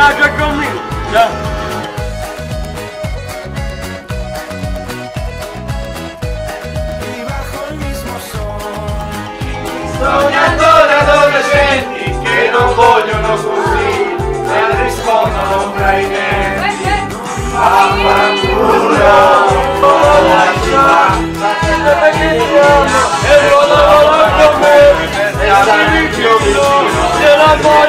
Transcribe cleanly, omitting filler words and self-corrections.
acá conmigo. Ya. Sognando da adolescenti che non vogliono così, nel rispondo non tra i denti, affanculo, la città, e lo lavoro con me, e la vicino, se la voglio.